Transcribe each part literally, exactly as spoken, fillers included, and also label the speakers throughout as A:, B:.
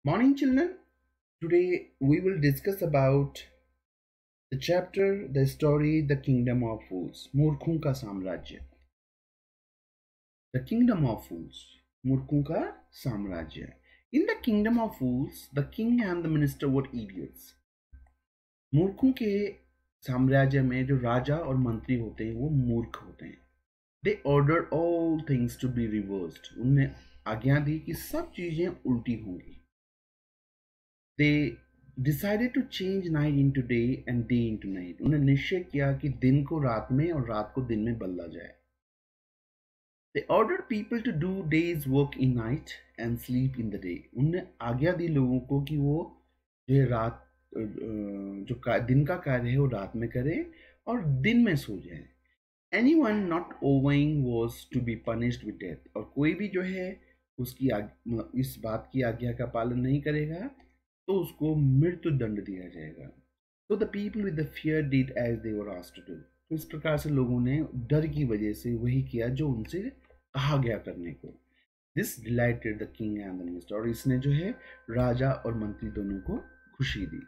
A: Morning, children. Today we will discuss about the chapter, the story, the kingdom of fools. मूर्खों का साम्राज्य. The kingdom of fools. मूर्खों का साम्राज्य. In the kingdom of fools, the king and the minister were idiots. मूर्खों के साम्राज्य में जो राजा और मंत्री होते हैं वो मूर्ख होते हैं. They ordered all things to be reversed. उन्हें आज्ञा दी कि सब चीजें उल्टी होंगी. They decided to change night into day and day into night. उन्हें निश्चय किया कि दिन को रात में और रात को दिन में बदला जाए. They ordered people to do day's work in night and sleep in the day. उन्हें आज्ञा दी लोगों को कि वो जो रात जो दिन का कार्य है वो रात में करें और दिन में सो जाए. Anyone not obeying was to be punished with death. और कोई भी जो है उसकी इस बात की आज्ञा का पालन नहीं करेगा तो उसको मृत्यु दंड दिया जाएगा. तो the people with the fear did as they were asked to. तो इस प्रकार से लोगों ने डर की वजह से वही किया जो उनसे कहा गया करने को. This delighted the king and the minister. और इसने जो है राजा और मंत्री दोनों को खुशी दी.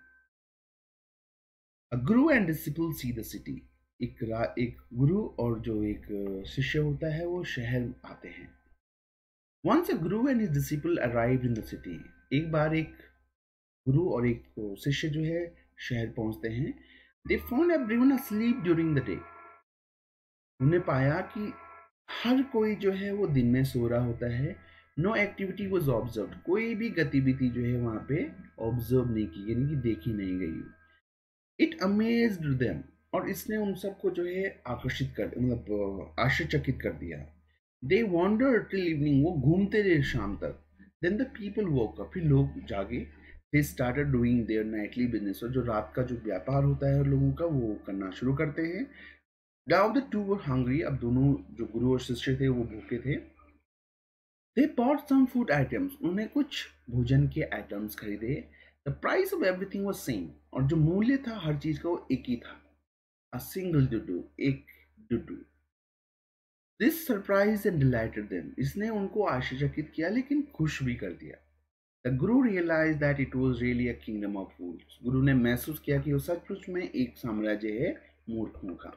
A: A guru and disciple see the city. एक एक गुरु और जो एक शिष्य होता है वो शहर आते हैं. Once a guru and his disciple arrived in the city. एक बार एक गुरु और एक शिष्य जो है शहर पहुंचते हैं. They found everyone asleep during the day. उन्हें पाया कि हर कोई जो है वो दिन में सो रहा होता है. No activity was observed. कोई भी गतिविधि जो है वहां पे ऑब्जर्व नहीं की, यानी कि देखी नहीं गई. It amazed them. और इसने उन सबको जो है आकर्षित कर मतलब आश्चर्यचकित कर दिया. They wandered till evening. वो घूमते रहे शाम तक. Then the people woke up. फिर लोग जागे. They started doing their nightly business. और जो रात का जो व्यापार होता है लोगों का वो करना शुरू करते हैं. Now the two were hungry. अब दोनों जो गुरु और शिष्य थे वो भूखे थे. They bought some food items. उन्हें कुछ भोजन के आइटम्स खरीदे. The price of everything was same. और जो मूल्य था हर चीज का वो एक ही था. A single dudu. एक दुडू. This surprised and delighted them. इसने उनको आश्चर्यचकित किया लेकिन खुश भी कर दिया. The Guru realized that it was really a kingdom of fools. गुरु ने महसूस किया कि वो सचमुच में एक साम्राज्य है मूर्खों का.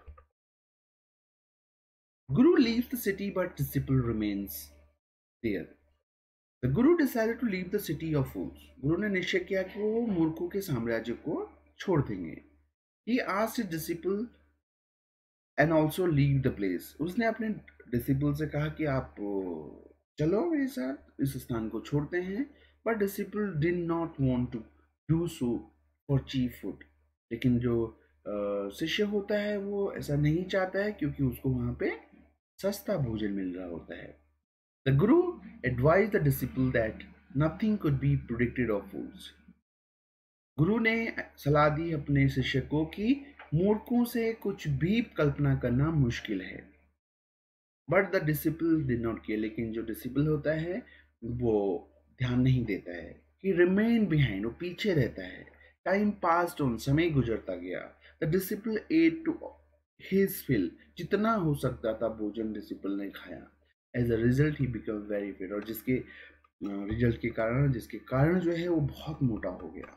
A: Guru leaves the city but disciple remains there. The Guru decided to leave the city of fools. गुरु ने निश्चय किया कि वो मूर्खों के साम्राज्य को छोड़ देंगे. He asked his disciple and also leave the place. उसने अपने डिसिपल से कहा कि आप चलो मेरे साथ इस स्थान को छोड़ते हैं. But disciple did not want to do so for cheap food. लेकिन जो शिष्य होता है वो ऐसा नहीं चाहता है क्योंकि उसको वहां पे सस्ता भोजन मिल रहा होता है. The Guru advised the disciple that nothing could be predicted of fools. गुरु ने सलाह दी अपने शिष्य को कि मूर्खों से कुछ भी कल्पना करना मुश्किल है. But the disciple did not care. लेकिन जो डिसिपल होता है वो ध्यान नहीं देता है. He remained behind. वो पीछे रहता है. Time passed on. समय गुजरता गया. The disciple ate to his fill. जितना हो सकता था भोजन डिसिपल ने खाया. As a result he became very fit. और जिसके रिजल्ट के कारण जिसके कारण जो है वो बहुत मोटा हो गया.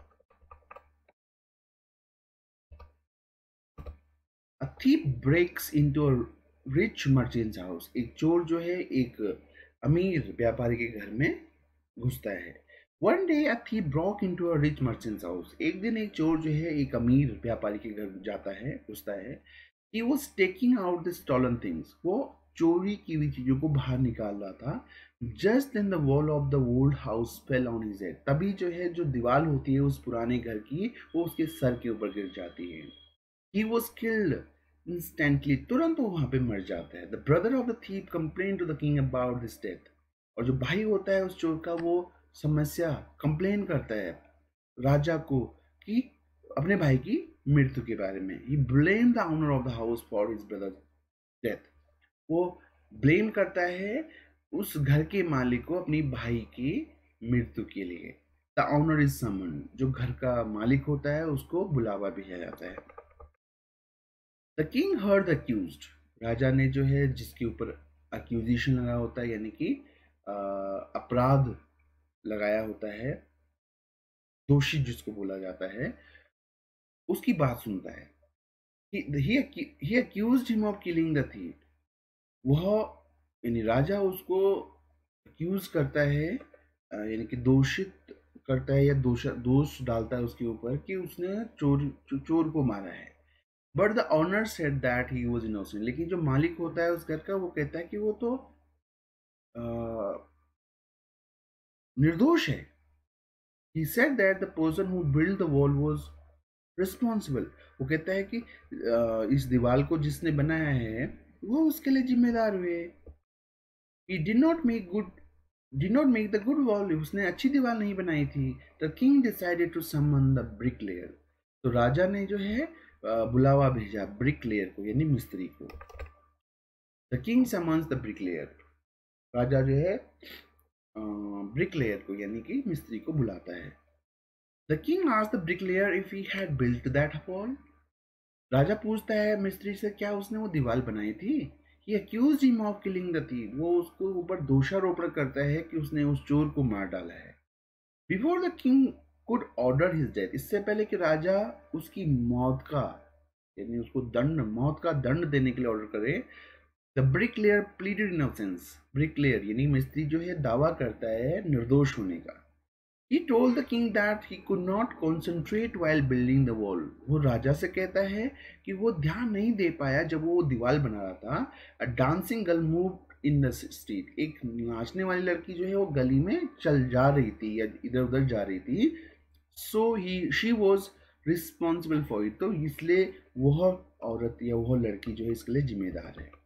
A: A thief breaks into a rich merchant's house. एक चोर जो है एक अमीर व्यापारी के घर में घुसता है. One day a thief broke into a rich merchant's house. एक दिन एक चोर जो है एक अमीर व्यापारी के घर जाता है घुसता है. He was taking out the stolen things. वो चोरी की हुई चीजों को बाहर निकाल रहा था. Just then the wall of the old house fell on his head. तभी जो है जो दीवार होती है उस पुराने घर की वो उसके सर के ऊपर गिर जाती है. He was killed instantly. तुरंत वो वहां पे मर जाता है. The brother of the thief complained to the king about this death. और जो भाई होता है उस चोर का वो समस्या कंप्लेन करता है राजा को कि अपने भाई की मृत्यु के बारे में. He blamed the owner of the house for his brother's death. वो ब्लेम करता है उस घर के मालिक को अपनी भाई की मृत्यु के लिए. The owner is summoned. जो घर का मालिक होता है उसको बुलावा भेजा जाता है. The king heard the accused. राजा ने जो है जिसके ऊपर accusation लगा होता है यानी कि अपराध लगाया होता है दोषी जिसको बोला जाता है, उसकी बात सुनता है। he, he, he accused him of killing the thief. वह यानी राजा उसको अक्यूज करता है, यानी कि दोषित करता है या दोष दोष डालता है उसके ऊपर कि उसने चोर चोर को मारा है। But the owner said that he was innocent, लेकिन जो मालिक होता है उस घर का वो कहता है कि वो तो आ, निर्दोष है। He said that the person who built the wall was responsible. वो कहता है कि इस दीवार को जिसने बनाया है वो उसके लिए जिम्मेदार हुए। He did not make good did not make the good wall. उसने अच्छी दीवार नहीं बनाई थी। The king decided to summon the bricklayer. तो राजा ने जो है बुलावा भेजा ब्रिकलेयर को, यानी मिस्त्री को। The king summons the bricklayer. राजा जो है ब्रिकलेयर को यानी कि मिस्त्री को बुलाता है। The king asked the bricklayer if he had built that wall. राजा पूछता है मिस्त्री से क्या उसने वो दीवार बनाई थी। He accused him of killing the thief. वो उसको ऊपर दोषारोपण करता है कि उसने उस चोर को मार डाला है। Before the king could order his death, इससे पहले कि राजा उसकी मौत का यानी उसको दंड मौत का दंड देने के लिए ऑर्डर करे, The bricklayer pleaded innocence. Bricklayer यानी मिस्त्री जो है दावा करता है निर्दोष होने का। He told the king that he could not concentrate while building the wall. वो राजा से कहता है कि वो ध्यान नहीं दे पाया जब वो दीवार बना रहा था। A dancing girl moved in the street. एक नाचने वाली लड़की जो है वो गली में चल जा रही थी या इधर उधर जा रही थी। So he she was responsible for it. तो इसलिए वह औरत या वह लड़की जो है इसके लिए जिम्मेदार है।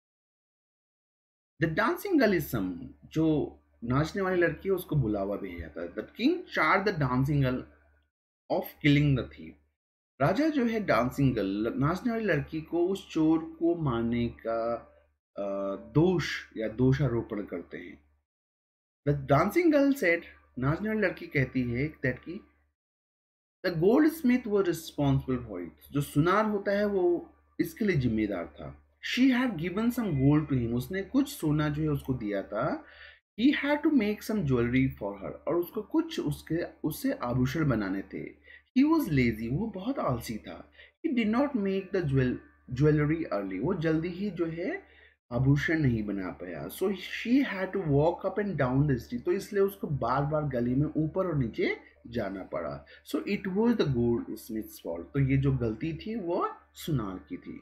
A: The dancing girl is some जो नाचने वाली लड़की है उसको बुलावा भेजा जाता है। The king charge the dancing girl of killing the thief. राजा जो है डांसिंग गर्ल नाचने वाली लड़की को उस चोर को मारने का दोष या दोषारोपण करते हैं। द डांसिंग गर्ल सेड, नाचने वाली लड़की कहती है दैट की द गोल्ड स्मिथ वो रिस्पॉन्सिबल फॉर इट, जो सुनार होता है वो इसके लिए जिम्मेदार था। She had given some gold to him, उसने कुछ सोना जो है उसको दिया था। He had to make some jewelry for her, और उसको कुछ उसके उससे आभूषण बनाने थे। He was lazy, वो बहुत आलसी था। He did not make the jewel jewelry early, वो जल्दी ही जो है आभूषण नहीं बना पाया। So she had to walk up and down the street, तो इसलिए उसको बार बार गली में ऊपर और नीचे जाना पड़ा। So it was the goldsmith's fault, तो ये जो गलती थी वो सुनार की थी।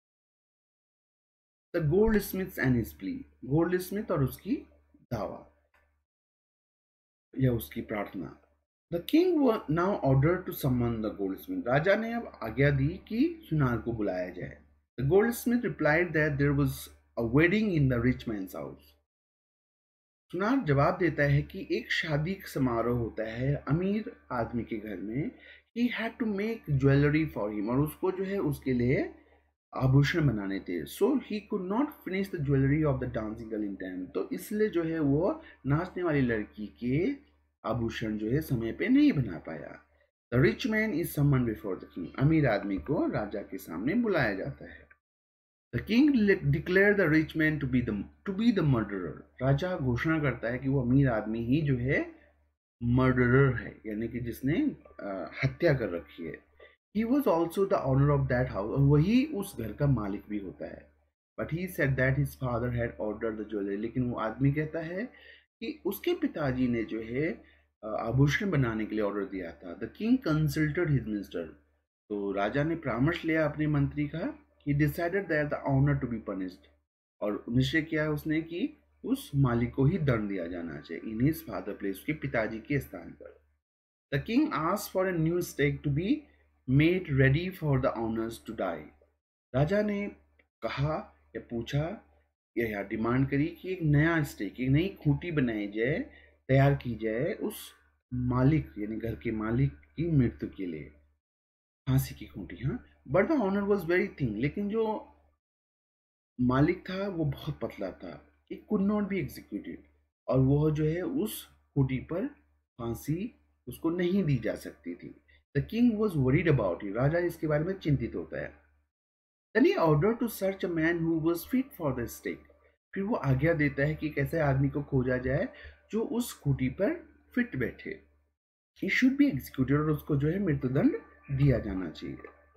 A: The goldsmith and his plea, goldsmith और उसकी दावा या उसकी प्रार्थना। The king now order to summon the goldsmith, राजा ने अब आज्ञा दी कि सुनार को बुलाया जाए। The goldsmith replied that there was a wedding in the rich man's house. सुनार जवाब देता है कि एक शादी समारोह होता है अमीर आदमी के घर में। He had to make jewellery for him, और उसको जो है उसके लिए आभूषण बनाने थे। So he could not finish the jewellery of the dancing girl in time, तो इसलिए जो है वो नाचने वाली लड़की के आभूषण जो है समय पे नहीं बना पाया। The rich man is summon before the king, अमीर आदमी को राजा के सामने बुलाया जाता है। The king declare the rich man to be the to be the murderer, राजा घोषणा करता है कि वो अमीर आदमी ही जो है मर्डरर है, यानी कि जिसने हत्या कर रखी है। He was also the owner of that house, और वही उस घर का मालिक भी होता है। But he said that his father had ordered the jewelry, लेकिन वो आदमी कहता है कि उसके पिताजी ने जो है आभूषण बनाने के लिए ऑर्डर दिया था। The king consulted his minister, तो राजा ने परामर्श लिया अपने मंत्री का। He decided that the owner to be punished, और निश्चय किया उसने कि उस मालिक को ही दंड दिया जाना चाहिए। In his father place, उसके पिताजी के स्थान पर। The king asked for a new stake to be made ready for the owners to die. राजा ने कहा या पूछा या, या डिमांड करी कि एक नया स्टेक, एक नई खूंटी बनाई जाए, तैयार की जाए उस मालिक यानी घर के मालिक की मृत्यु के लिए, फांसी की खूंटी। हाँ, but the owner was very thin, लेकिन जो मालिक था वो बहुत पतला था। It could not be executed, और वह जो है उस खूंटी पर फांसी उसको नहीं दी जा सकती थी। The king was worried about it. राजा इसके बारे में चिंतित होता है। Then he ordered to search a man who was fit for the stake. फिर वो आज्ञा देता है कि कैसे आदमी को खोजा जाए जो उस खूंटी पर फिट बैठे। ही शुड बी एग्जीक्यूटेड, और उसको जो है मृत्युदंड दिया जाना चाहिए।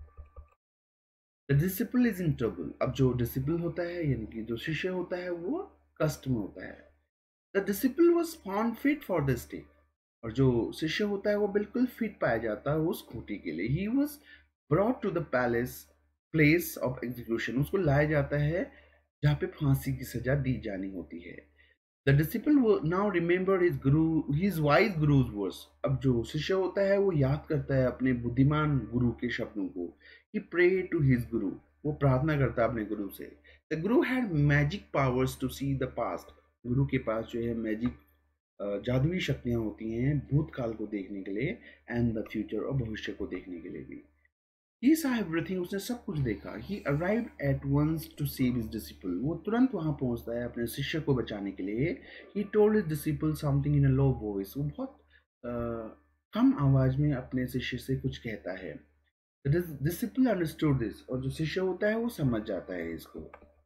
A: The disciple is in trouble, अब जो डिसिपल होता है यानी कि जो शिष्य होता है वो कष्ट में होता है। The disciple was found fit for the stake, और जो शिष्य होता है वो बिल्कुल फिट पाया जाता है उस खूंटी के लिए। He was brought to the palace place of execution, उसको लाया जाता है जहाँ पे फांसी की सजा दी जानी होती है। The disciple now remember his guru his wise guru's words, अब जो शिष्य होता है वो याद करता है अपने बुद्धिमान गुरु के शब्दों को। ही प्रे टू हिज गुरु, वो प्रार्थना करता है अपने गुरु से। The guru had magic powers to see the past, गुरु के पास जो है मैजिक जादुई शक्तियां होती हैं भूतकाल को देखने के लिए, एंड द फ्यूचर और भविष्य को देखने के लिए भी। He saw everything, उसने सब कुछ देखा। He arrived at once to save his disciple, वो तुरंत वहां पहुंचता है अपने शिष्य को बचाने के लिए। He told his disciple something in a low voice, वो बहुत uh, कम आवाज में अपने शिष्य से कुछ कहता है। The disciple understood this, और जो शिष्य होता है वो समझ जाता है इसको।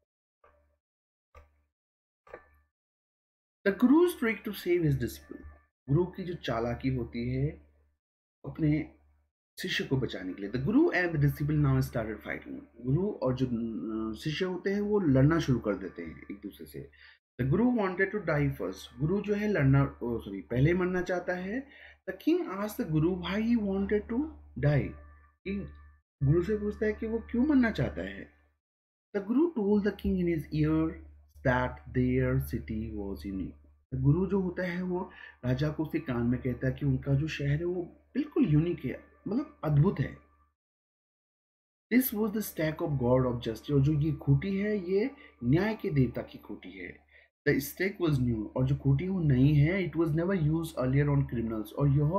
A: The guru's trick to save his disciple, गुरु की जो चालाकी होती है अपने शिष्य को बचाने के लिए। The guru and the disciple now started fighting, गुरु और जो शिष्य होते हैं वो लड़ना शुरू कर देते हैं एक दूसरे से। The Guru wanted to die first, गुरु जो है लड़ना सॉरी पहले मरना चाहता है। The king asked the guru why he wanted to die, king गुरु से पूछता है कि वो क्यों मरना चाहता है। The guru told the king in his ear that their city was unique, गुरु जो होता है वो राजा को उसके कान में कहता है कि उनका जो शहर है वो बिल्कुल यूनिक है, मतलब अद्भुत है। This was the stake of god of justice, और जो ये खूटी है ये न्याय के देवता की खूटी है। द स्टैक वॉज न्यू, और जो खूटी वो नई है। It was never use earlier on criminals, और यह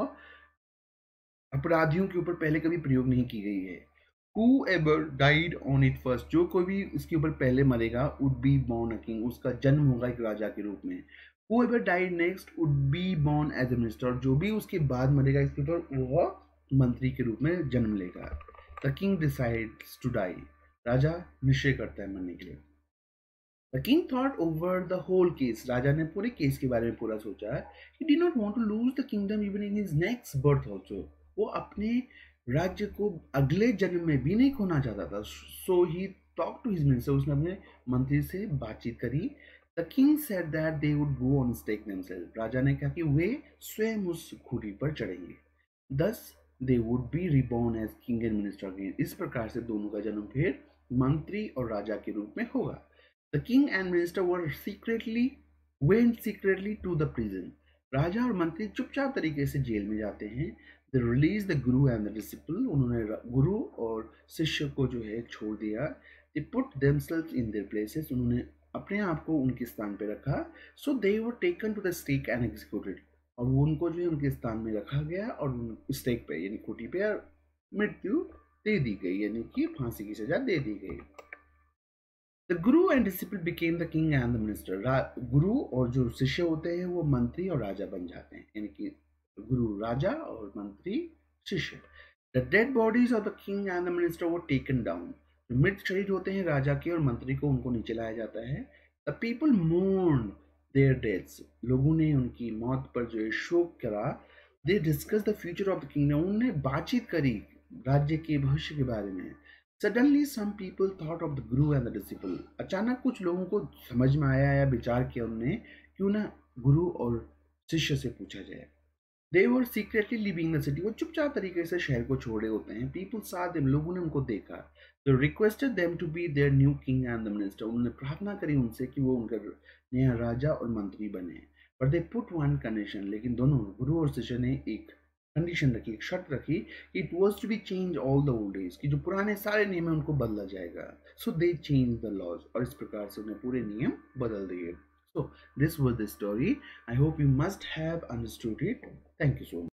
A: अपराधियों के ऊपर पहले कभी प्रयोग नहीं की गई है। Whoever died on it first, जो कोई भी इसके ऊपर पहले मरेगा would be born a king, उसका जन्म होगा एक राजा के रूप में। Whoever died next would be born as a minister, जो भी उसके बाद मरेगा इसके ऊपर वह मंत्री के रूप में जन्म लेगा। The king decides to die, राजा निश्चय करता है मरने के लिए। The king thought over the whole case, राजा ने पूरे केस के बारे में पूरा सोचा। He did not want to lose the kingdom even in his next birth also, वो अपने राज्य को अगले जन्म में भी नहीं खोना चाहता था। So he talk to his minister, उसने अपने मंत्री से बातचीत करी। The king said that they would go on stake themselves, राजा ने कहा कि वे स्वयं उस खूंटी पर चढ़ेंगे। Thus they would be reborn as king and minister again, इस प्रकार से दोनों का जन्म फिर मंत्री और राजा के रूप में होगा। The king and minister were secretly went secretly to the prison, राजा और मंत्री चुपचाप तरीके से जेल में जाते हैं। They released the guru and the disciple, उन्होंने गुरु और शिष्य को जो है छोड़ दिया। They put themselves in their places, उन्होंने अपने आप को उनके स्थान पे रखा। So they were taken to the stake and executed, और वो उनको जो है उनके स्थान में रखा गया और स्टेक पे यानी खूंटी पे मृत्यु दे दी गई, यानी कि फांसी की सजा दे दी गई। The guru and disciple became the king and the minister, गुरु और जो शिष्य होते हैं वो मंत्री और राजा बन जाते हैं, यानी कि गुरु राजा और मंत्री शिष्य। The dead bodies of the king and the minister were taken down, मृत शरीर होते हैं राजा के और मंत्री को उनको नीचे लाया जाता है। The people mourn their deaths, लोगों ने उनकी मौत पर जो है शोक करा। They discuss the future of the kingdom, उन्होंने बातचीत करी राज्य के भविष्य के बारे में। Suddenly some people thought of the guru and the disciple, अचानक कुछ लोगों को समझ में आया या विचार किया उन्होंने क्यों ना गुरु और शिष्य से पूछा जाए। They were secretly leaving the city, वो चुपचाप तरीके से शहर को छोड़े होते हैं। People saw them, लोगों ने उनको देखा। They requested them to be their new king and the minister, उन्होंने प्रार्थना करी उनसे कि वो उनका नया राजा और मंत्री बने। But they put one condition, लेकिन दोनों गुरु और शिष्य ने एक कंडीशन रखी, एक शर्त रखी कि it was to be changed all the old days, कि जो पुराने सारे नियम है उनको बदला जाएगा। So they changed the laws, और इस प्रकार से उन्हें पूरे नियम बदल दिए। So this was the story. I hope you must have understood it. Thank you so much.